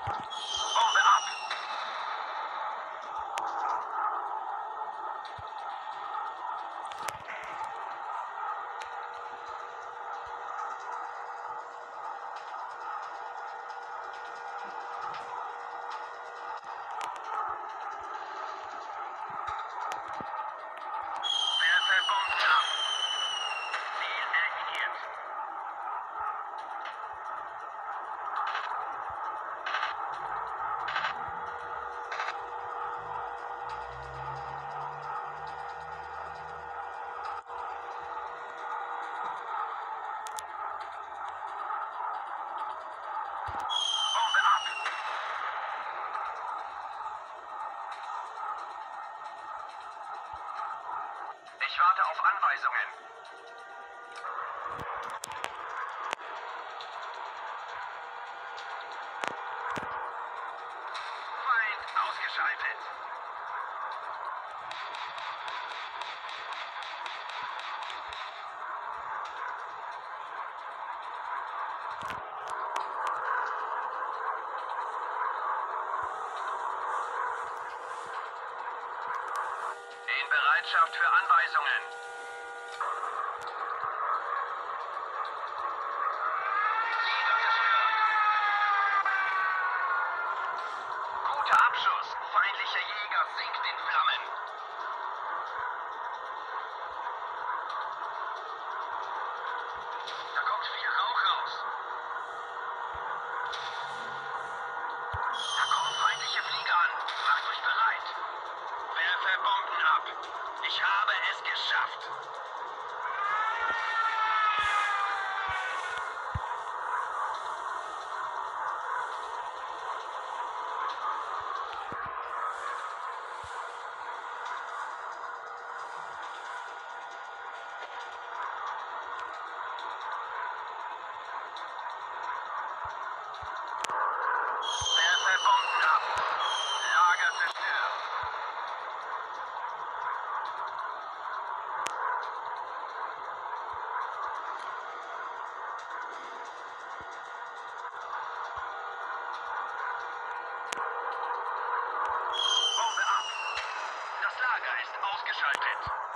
Bombe ab! Werfe Bomben ab! Ziel eliminiert. Bombe ab! Ich warte auf Anweisungen. Feind ausgeschaltet. In Bereitschaft für Anweisungen. Ziele zerstört. Guter Abschuss. Feindlicher Jäger sinkt in Flammen. Da kommt viel Rauch raus. Da kommen feindliche Flieger an. Macht euch bereit. Werfe Bomben ab. Ich habe es geschafft. Werfe Bomben ab. Lager zerstört. Bombe ab. Das Lager ist ausgeschaltet.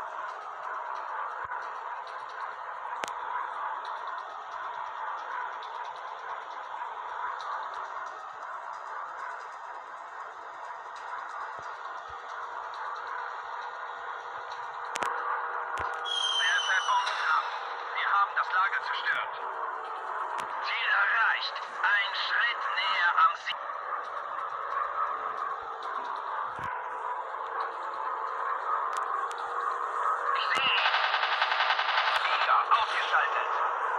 Werfe Bomben ab. Wir haben das Lager zerstört. Ziel erreicht. Ein Schritt näher am Sieg. Ich sehe ihn. Flieger ausgeschaltet.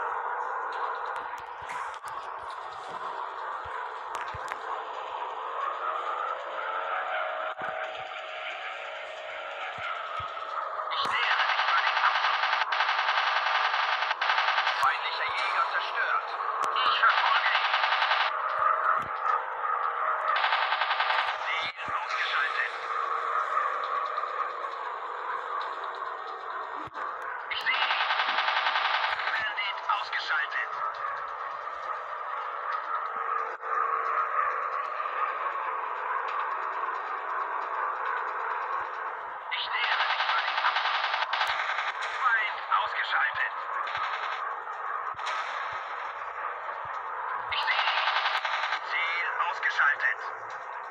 Ich nähere mich für den Abflug. Feindlicher Jäger zerstört. Ich verfolge ihn. Ziel ausgeschaltet. Ich sehe ihn. Bandit ausgeschaltet. Ich nähere mich für den Abflug. Feind ausgeschaltet. Ich sehe ihn. Ziel ausgeschaltet.